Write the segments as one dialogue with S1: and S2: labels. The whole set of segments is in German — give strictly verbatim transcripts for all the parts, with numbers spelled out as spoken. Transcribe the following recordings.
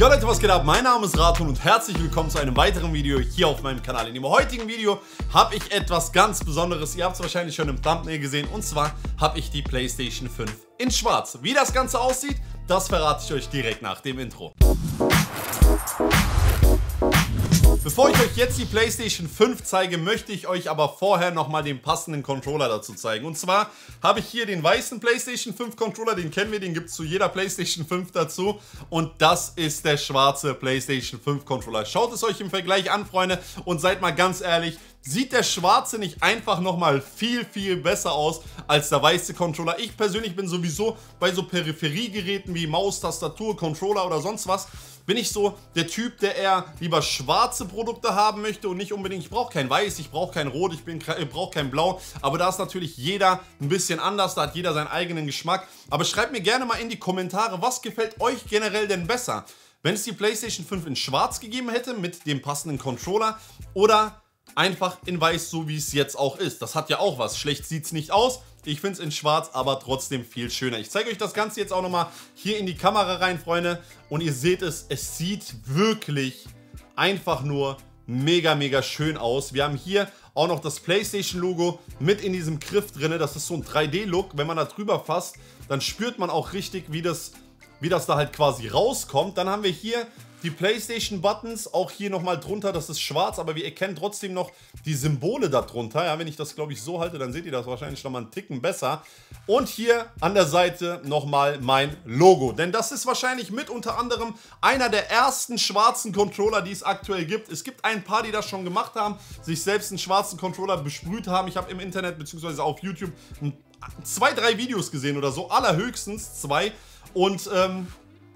S1: Ja Leute, was geht ab? Mein Name ist Raton und herzlich willkommen zu einem weiteren Video hier auf meinem Kanal. In dem heutigen Video habe ich etwas ganz Besonderes. Ihr habt es wahrscheinlich schon im Thumbnail gesehen. Und zwar habe ich die PlayStation fünf in schwarz. Wie das Ganze aussieht, das verrate ich euch direkt nach dem Intro. Bevor ich euch jetzt die PlayStation fünf zeige, möchte ich euch aber vorher nochmal den passenden Controller dazu zeigen. Und zwar habe ich hier den weißen PlayStation fünf Controller, den kennen wir, den gibt es zu jeder PlayStation fünf dazu. Und das ist der schwarze PlayStation fünf Controller. Schaut es euch im Vergleich an, Freunde, und seid mal ganz ehrlich, sieht der schwarze nicht einfach nochmal viel, viel besser aus als der weiße Controller? Ich persönlich bin sowieso bei so Peripheriegeräten wie Maus, Tastatur, Controller oder sonst was, bin ich so der Typ, der eher lieber schwarze Produkte haben möchte und nicht unbedingt, ich brauche kein Weiß, ich brauche kein Rot, ich, ich brauche kein Blau, aber da ist natürlich jeder ein bisschen anders, da hat jeder seinen eigenen Geschmack. Aber schreibt mir gerne mal in die Kommentare, was gefällt euch generell denn besser? Wenn es die PlayStation fünf in schwarz gegeben hätte mit dem passenden Controller oder einfach in weiß, so wie es jetzt auch ist. Das hat ja auch was. Schlecht sieht es nicht aus. Ich finde es in schwarz, aber trotzdem viel schöner. Ich zeige euch das Ganze jetzt auch nochmal hier in die Kamera rein, Freunde. Und ihr seht es, es sieht wirklich einfach nur mega, mega schön aus. Wir haben hier auch noch das PlayStation-Logo mit in diesem Griff drin. Das ist so ein drei D-Look. Wenn man da drüber fasst, dann spürt man auch richtig, wie das, wie das da halt quasi rauskommt. Dann haben wir hier die PlayStation-Buttons, auch hier nochmal drunter, das ist schwarz, aber wir erkennen trotzdem noch die Symbole darunter. Ja, wenn ich das, glaube ich, so halte, dann seht ihr das wahrscheinlich nochmal einen Ticken besser. Und hier an der Seite nochmal mein Logo, denn das ist wahrscheinlich mit unter anderem einer der ersten schwarzen Controller, die es aktuell gibt. Es gibt ein paar, die das schon gemacht haben, sich selbst einen schwarzen Controller besprüht haben. Ich habe im Internet bzw. auf YouTube zwei, drei Videos gesehen oder so, allerhöchstens zwei. Und ähm,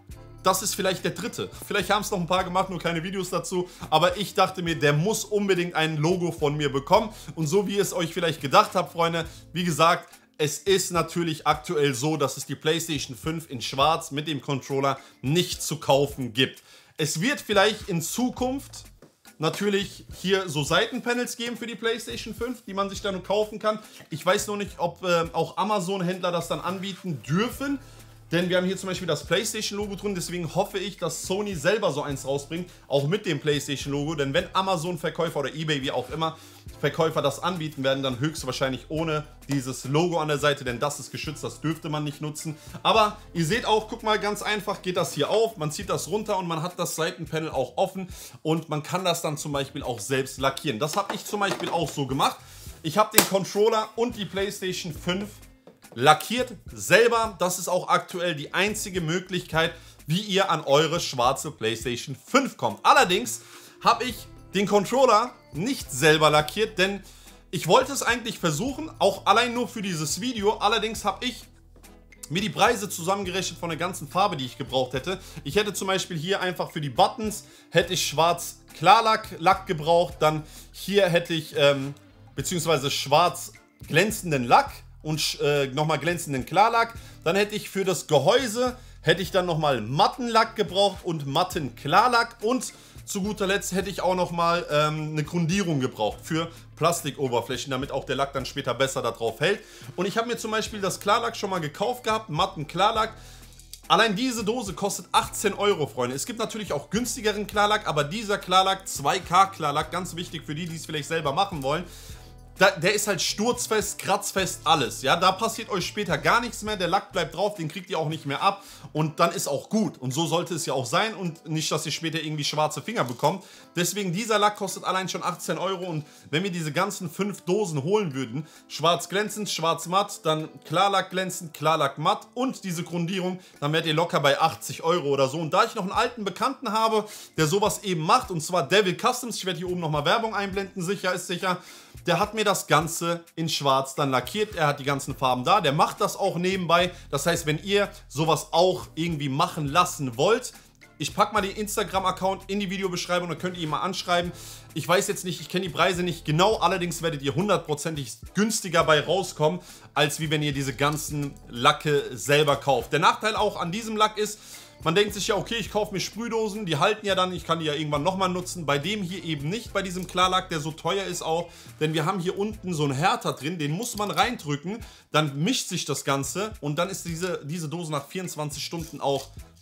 S1: das ist vielleicht der dritte. Vielleicht haben es noch ein paar gemacht, nur keine Videos dazu. Aber ich dachte mir, der muss unbedingt ein Logo von mir bekommen. Und so wie ihr es euch vielleicht gedacht habt, Freunde, wie gesagt, es ist natürlich aktuell so, dass es die PlayStation fünf in schwarz mit dem Controller nicht zu kaufen gibt. Es wird vielleicht in Zukunft natürlich hier so Seitenpanels geben für die PlayStation fünf, die man sich dann kaufen kann. Ich weiß noch nicht, ob äh, auch Amazon-Händler das dann anbieten dürfen. Denn wir haben hier zum Beispiel das PlayStation-Logo drin, deswegen hoffe ich, dass Sony selber so eins rausbringt, auch mit dem PlayStation-Logo. Denn wenn Amazon-Verkäufer oder eBay, wie auch immer, Verkäufer das anbieten werden, dann höchstwahrscheinlich ohne dieses Logo an der Seite, denn das ist geschützt, das dürfte man nicht nutzen. Aber ihr seht auch, guck mal, ganz einfach geht das hier auf, man zieht das runter und man hat das Seitenpanel auch offen und man kann das dann zum Beispiel auch selbst lackieren. Das habe ich zum Beispiel auch so gemacht. Ich habe den Controller und die PlayStation fünf lackiert selber. Das ist auch aktuell die einzige Möglichkeit, wie ihr an eure schwarze PlayStation fünf kommt. Allerdings habe ich den Controller nicht selber lackiert, denn ich wollte es eigentlich versuchen, auch allein nur für dieses Video. Allerdings habe ich mir die Preise zusammengerechnet von der ganzen Farbe, die ich gebraucht hätte. Ich hätte zum Beispiel hier einfach für die Buttons hätte ich schwarz Klarlack Lack gebraucht. Dann hier hätte ich ähm, beziehungsweise schwarz glänzenden Lack und äh, nochmal glänzenden Klarlack. Dann hätte ich für das Gehäuse, hätte ich dann nochmal matten Lack gebraucht und matten Klarlack. Und zu guter Letzt hätte ich auch nochmal ähm, eine Grundierung gebraucht für Plastikoberflächen, damit auch der Lack dann später besser darauf hält. Und ich habe mir zum Beispiel das Klarlack schon mal gekauft gehabt, matten Klarlack. Allein diese Dose kostet achtzehn Euro, Freunde. Es gibt natürlich auch günstigeren Klarlack, aber dieser Klarlack, zwei K Klarlack, ganz wichtig für die, die es vielleicht selber machen wollen. Da, der ist halt sturzfest, kratzfest, alles. Ja, da passiert euch später gar nichts mehr. Der Lack bleibt drauf, den kriegt ihr auch nicht mehr ab. Und dann ist auch gut. Und so sollte es ja auch sein. Und nicht, dass ihr später irgendwie schwarze Finger bekommt. Deswegen, dieser Lack kostet allein schon achtzehn Euro. Und wenn wir diese ganzen fünf Dosen holen würden, schwarz glänzend, schwarz matt, dann Klarlack glänzend, Klarlack matt und diese Grundierung, dann werdet ihr locker bei achtzig Euro oder so. Und da ich noch einen alten Bekannten habe, der sowas eben macht, und zwar Devil Customs, ich werde hier oben nochmal Werbung einblenden, sicher ist sicher, der hat mir das Ganze in schwarz dann lackiert. Er hat die ganzen Farben da. Der macht das auch nebenbei. Das heißt, wenn ihr sowas auch irgendwie machen lassen wollt, ich packe mal den Instagram-Account in die Videobeschreibung, dann könnt ihr ihn mal anschreiben. Ich weiß jetzt nicht, ich kenne die Preise nicht genau, allerdings werdet ihr hundertprozentig günstiger bei rauskommen, als wie wenn ihr diese ganzen Lacke selber kauft. Der Nachteil auch an diesem Lack ist, man denkt sich ja, okay, ich kaufe mir Sprühdosen, die halten ja dann, ich kann die ja irgendwann nochmal nutzen. Bei dem hier eben nicht, bei diesem Klarlack, der so teuer ist auch. Denn wir haben hier unten so einen Härter drin, den muss man reindrücken, dann mischt sich das Ganze und dann ist diese, diese Dose nach vierundzwanzig Stunden auch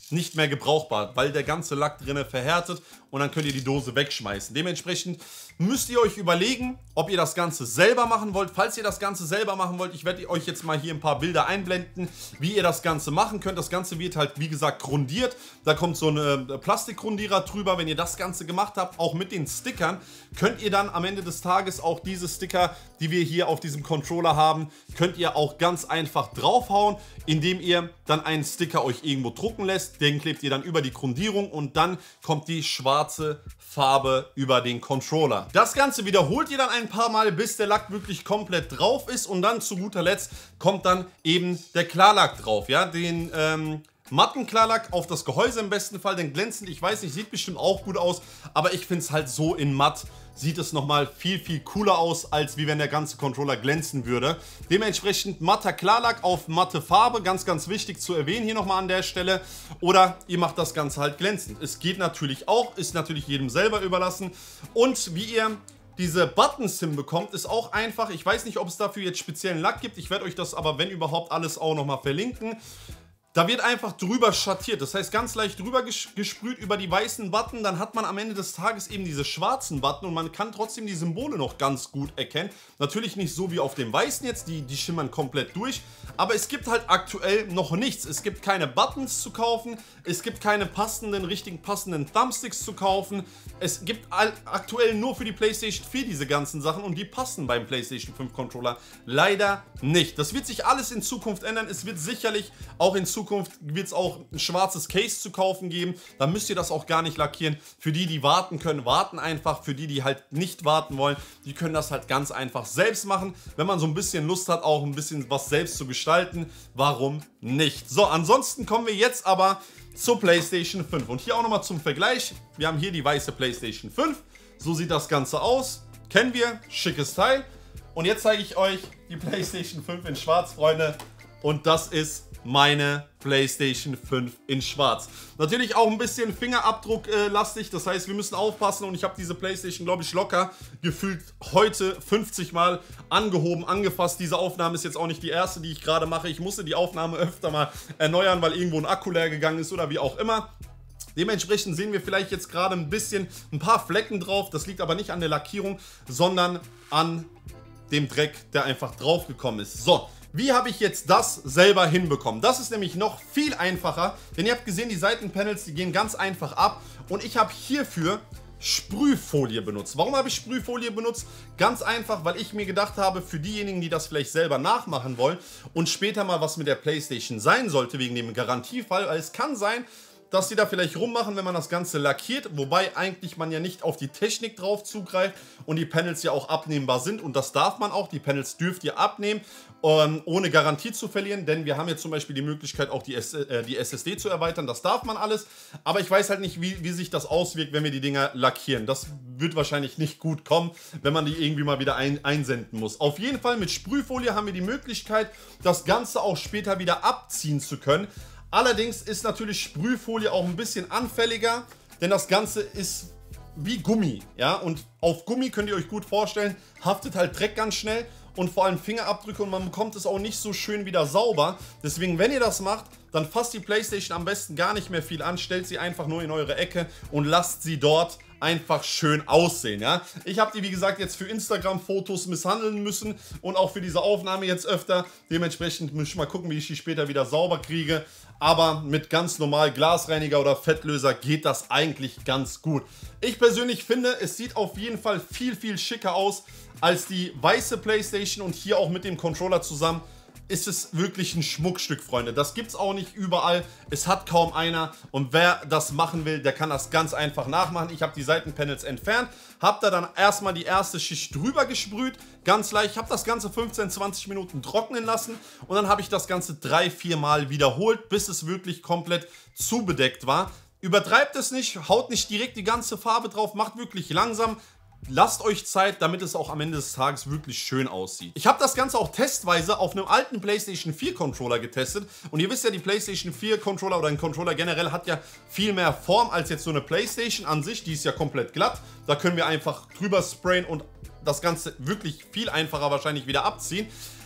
S1: nicht mehr gebrauchbar, weil der ganze Lack drinne verhärtet und dann könnt ihr die Dose wegschmeißen. Dementsprechend müsst ihr euch überlegen, ob ihr das Ganze selber machen wollt. Falls ihr das Ganze selber machen wollt, ich werde euch jetzt mal hier ein paar Bilder einblenden, wie ihr das Ganze machen könnt. Das Ganze wird halt, wie gesagt, grundiert. Da kommt so ein Plastikgrundierer drüber. Wenn ihr das Ganze gemacht habt, auch mit den Stickern, könnt ihr dann am Ende des Tages auch diese Sticker, die wir hier auf diesem Controller haben, könnt ihr auch ganz einfach draufhauen, indem ihr dann einen Sticker euch irgendwo drucken lässt. Den klebt ihr dann über die Grundierung und dann kommt die schwarze Farbe über den Controller. Das Ganze wiederholt ihr dann ein paar Mal, bis der Lack wirklich komplett drauf ist und dann zu guter Letzt kommt dann eben der Klarlack drauf. Ja, den ähm, matten Klarlack auf das Gehäuse im besten Fall, denn glänzend, ich weiß nicht, sieht bestimmt auch gut aus, aber ich finde es halt so in matt, sieht es nochmal viel, viel cooler aus, als wie wenn der ganze Controller glänzen würde. Dementsprechend matter Klarlack auf matte Farbe, ganz, ganz wichtig zu erwähnen hier nochmal an der Stelle. Oder ihr macht das Ganze halt glänzend. Es geht natürlich auch, ist natürlich jedem selber überlassen. Und wie ihr diese Buttons hinbekommt, ist auch einfach. Ich weiß nicht, ob es dafür jetzt speziellen Lack gibt. Ich werde euch das aber, wenn überhaupt, alles auch nochmal verlinken. Da wird einfach drüber schattiert, das heißt ganz leicht drüber gesprüht über die weißen Button, dann hat man am Ende des Tages eben diese schwarzen Button und man kann trotzdem die Symbole noch ganz gut erkennen. Natürlich nicht so wie auf dem weißen jetzt, die, die schimmern komplett durch, aber es gibt halt aktuell noch nichts. Es gibt keine Buttons zu kaufen, es gibt keine passenden, richtig passenden Thumbsticks zu kaufen. Es gibt aktuell nur für die PlayStation vier diese ganzen Sachen und die passen beim PlayStation fünf Controller leider nicht. Das wird sich alles in Zukunft ändern, es wird sicherlich auch in Zukunft wird es auch ein schwarzes Case zu kaufen geben. Da müsst ihr das auch gar nicht lackieren. Für die, die warten können, warten einfach. Für die, die halt nicht warten wollen, die können das halt ganz einfach selbst machen. Wenn man so ein bisschen Lust hat, auch ein bisschen was selbst zu gestalten, warum nicht? So, ansonsten kommen wir jetzt aber zur PlayStation fünf. Und hier auch nochmal zum Vergleich. Wir haben hier die weiße PlayStation fünf. So sieht das Ganze aus. Kennen wir, schickes Teil. Und jetzt zeige ich euch die PlayStation fünf in schwarz, Freunde. Und das ist meine PlayStation fünf in schwarz. Natürlich auch ein bisschen Fingerabdruck-lastig, das heißt, wir müssen aufpassen und ich habe diese PlayStation, glaube ich, locker gefühlt heute fünfzig Mal angehoben, angefasst. Diese Aufnahme ist jetzt auch nicht die erste, die ich gerade mache. Ich musste die Aufnahme öfter mal erneuern, weil irgendwo ein Akku leer gegangen ist oder wie auch immer. Dementsprechend sehen wir vielleicht jetzt gerade ein bisschen ein paar Flecken drauf. Das liegt aber nicht an der Lackierung, sondern an dem Dreck, der einfach drauf gekommen ist. So. Wie habe ich jetzt das selber hinbekommen? Das ist nämlich noch viel einfacher, denn ihr habt gesehen, die Seitenpanels, die gehen ganz einfach ab und ich habe hierfür Sprühfolie benutzt. Warum habe ich Sprühfolie benutzt? Ganz einfach, weil ich mir gedacht habe, für diejenigen, die das vielleicht selber nachmachen wollen und später mal was mit der PlayStation sein sollte, wegen dem Garantiefall, weil es kann sein, dass die da vielleicht rummachen, wenn man das Ganze lackiert, wobei eigentlich man ja nicht auf die Technik drauf zugreift und die Panels ja auch abnehmbar sind und das darf man auch, die Panels dürft ihr abnehmen, ähm, ohne Garantie zu verlieren, denn wir haben jetzt zum Beispiel die Möglichkeit auch die, S äh, die S S D zu erweitern, das darf man alles, aber ich weiß halt nicht, wie, wie sich das auswirkt, wenn wir die Dinger lackieren. Das wird wahrscheinlich nicht gut kommen, wenn man die irgendwie mal wieder ein einsenden muss. Auf jeden Fall mit Sprühfolie haben wir die Möglichkeit, das Ganze auch später wieder abziehen zu können. Allerdings ist natürlich Sprühfolie auch ein bisschen anfälliger, denn das Ganze ist wie Gummi, ja, und auf Gummi könnt ihr euch gut vorstellen, haftet halt Dreck ganz schnell und vor allem Fingerabdrücke und man bekommt es auch nicht so schön wieder sauber. Deswegen, wenn ihr das macht, dann fasst die PlayStation am besten gar nicht mehr viel an, stellt sie einfach nur in eure Ecke und lasst sie dort einfach schön aussehen, ja. Ich habe die, wie gesagt, jetzt für Instagram-Fotos misshandeln müssen und auch für diese Aufnahme jetzt öfter. Dementsprechend muss ich mal gucken, wie ich die später wieder sauber kriege. Aber mit ganz normal Glasreiniger oder Fettlöser geht das eigentlich ganz gut. Ich persönlich finde, es sieht auf jeden Fall viel, viel schicker aus als die weiße PlayStation und hier auch mit dem Controller zusammen. Ist es wirklich ein Schmuckstück, Freunde. Das gibt es auch nicht überall. Es hat kaum einer. Und wer das machen will, der kann das ganz einfach nachmachen. Ich habe die Seitenpanels entfernt, habe da dann erstmal die erste Schicht drüber gesprüht. Ganz leicht. Ich habe das Ganze fünfzehn, zwanzig Minuten trocknen lassen. Und dann habe ich das Ganze drei, vier Mal wiederholt, bis es wirklich komplett zubedeckt war. Übertreibt es nicht, haut nicht direkt die ganze Farbe drauf, macht wirklich langsam. Lasst euch Zeit, damit es auch am Ende des Tages wirklich schön aussieht. Ich habe das Ganze auch testweise auf einem alten PlayStation vier Controller getestet. Und ihr wisst ja, die PlayStation vier Controller oder ein Controller generell hat ja viel mehr Form als jetzt so eine PlayStation an sich. Die ist ja komplett glatt. Da können wir einfach drüber sprayen und das Ganze wirklich viel einfacher wahrscheinlich wieder abziehen.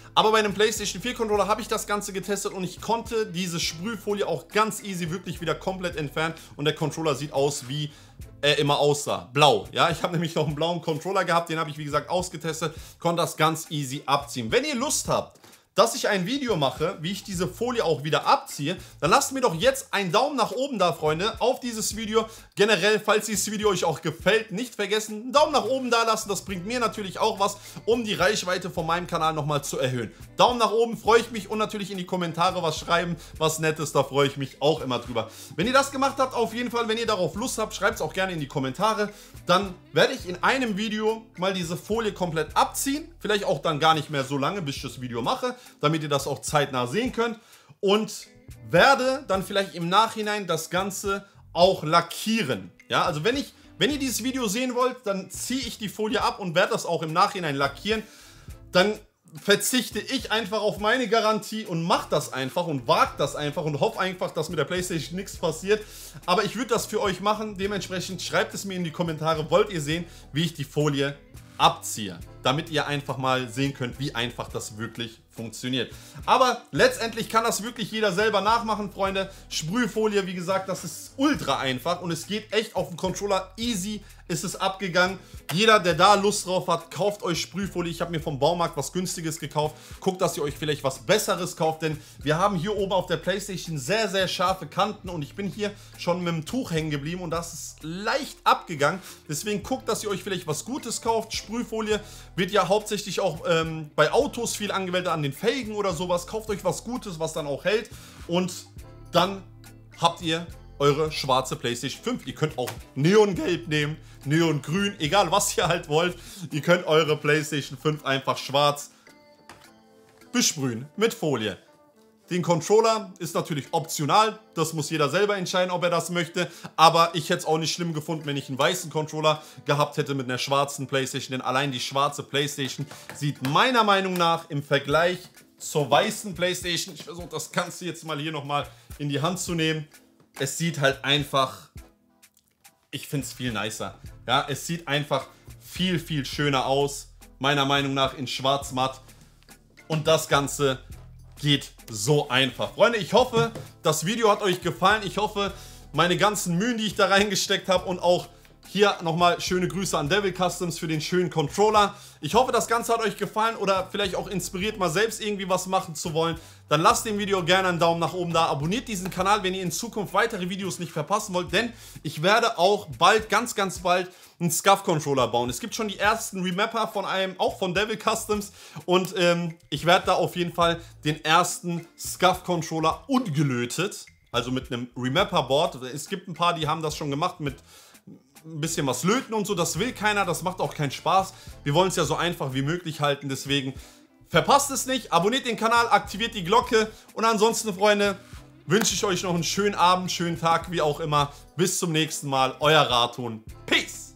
S1: Aber bei einem PlayStation vier Controller habe ich das Ganze getestet und ich konnte diese Sprühfolie auch ganz easy wirklich wieder komplett entfernen und der Controller sieht aus, wie er immer aussah. Blau. Ja, ich habe nämlich noch einen blauen Controller gehabt, den habe ich wie gesagt ausgetestet, konnte das ganz easy abziehen. Wenn ihr Lust habt, dass ich ein Video mache, wie ich diese Folie auch wieder abziehe, dann lasst mir doch jetzt einen Daumen nach oben da, Freunde, auf dieses Video. Generell, falls dieses Video euch auch gefällt, nicht vergessen, einen Daumen nach oben da lassen. Das bringt mir natürlich auch was, um die Reichweite von meinem Kanal nochmal zu erhöhen. Daumen nach oben, freue ich mich, und natürlich in die Kommentare was schreiben, was Nettes, da freue ich mich auch immer drüber. Wenn ihr das gemacht habt, auf jeden Fall, wenn ihr darauf Lust habt, schreibt es auch gerne in die Kommentare. Dann werde ich in einem Video mal diese Folie komplett abziehen. Vielleicht auch dann gar nicht mehr so lange, bis ich das Video mache, damit ihr das auch zeitnah sehen könnt, und werde dann vielleicht im Nachhinein das Ganze auch lackieren. Ja, also wenn ich, wenn ihr dieses Video sehen wollt, dann ziehe ich die Folie ab und werde das auch im Nachhinein lackieren. Dann verzichte ich einfach auf meine Garantie und mache das einfach und wage das einfach und hoffe einfach, dass mit der PlayStation nichts passiert. Aber ich würde das für euch machen. Dementsprechend schreibt es mir in die Kommentare. Wollt ihr sehen, wie ich die Folie abziehe, damit ihr einfach mal sehen könnt, wie einfach das wirklich funktioniert. Aber letztendlich kann das wirklich jeder selber nachmachen, Freunde. Sprühfolie, wie gesagt, das ist ultra einfach und es geht echt auf dem Controller easy, ist es abgegangen. Jeder, der da Lust drauf hat, kauft euch Sprühfolie. Ich habe mir vom Baumarkt was Günstiges gekauft. Guckt, dass ihr euch vielleicht was Besseres kauft, denn wir haben hier oben auf der PlayStation sehr, sehr scharfe Kanten und ich bin hier schon mit dem Tuch hängen geblieben und das ist leicht abgegangen. Deswegen guckt, dass ihr euch vielleicht was Gutes kauft. Sprühfolie wird ja hauptsächlich auch ähm, bei Autos viel angewendet, an den Felgen oder sowas. Kauft euch was Gutes, was dann auch hält, und dann habt ihr eure schwarze PlayStation fünf. Ihr könnt auch Neongelb nehmen, Neongrün, egal was ihr halt wollt. Ihr könnt eure PlayStation fünf einfach schwarz besprühen mit Folie. Den Controller ist natürlich optional, das muss jeder selber entscheiden, ob er das möchte, aber ich hätte es auch nicht schlimm gefunden, wenn ich einen weißen Controller gehabt hätte mit einer schwarzen PlayStation, denn allein die schwarze PlayStation sieht meiner Meinung nach im Vergleich zur weißen PlayStation, ich versuche das Ganze jetzt mal hier nochmal in die Hand zu nehmen, es sieht halt einfach, ich finde es viel nicer, ja, es sieht einfach viel, viel schöner aus, meiner Meinung nach in schwarz-matt, und das Ganze geht so einfach. Freunde, ich hoffe, das Video hat euch gefallen. Ich hoffe, meine ganzen Mühen, die ich da reingesteckt habe, und auch hier nochmal schöne Grüße an Devil Customs für den schönen Controller. Ich hoffe, das Ganze hat euch gefallen oder vielleicht auch inspiriert, mal selbst irgendwie was machen zu wollen. Dann lasst dem Video gerne einen Daumen nach oben da. Abonniert diesen Kanal, wenn ihr in Zukunft weitere Videos nicht verpassen wollt, denn ich werde auch bald, ganz, ganz bald einen SCUF-Controller bauen. Es gibt schon die ersten Remapper von einem, auch von Devil Customs, und ähm, ich werde da auf jeden Fall den ersten SCUF-Controller ungelötet, also mit einem Remapper-Board. Es gibt ein paar, die haben das schon gemacht mit ein bisschen was löten und so, das will keiner, das macht auch keinen Spaß. Wir wollen es ja so einfach wie möglich halten, deswegen verpasst es nicht, abonniert den Kanal, aktiviert die Glocke, und ansonsten, Freunde, wünsche ich euch noch einen schönen Abend, schönen Tag, wie auch immer. Bis zum nächsten Mal, euer Raton. Peace!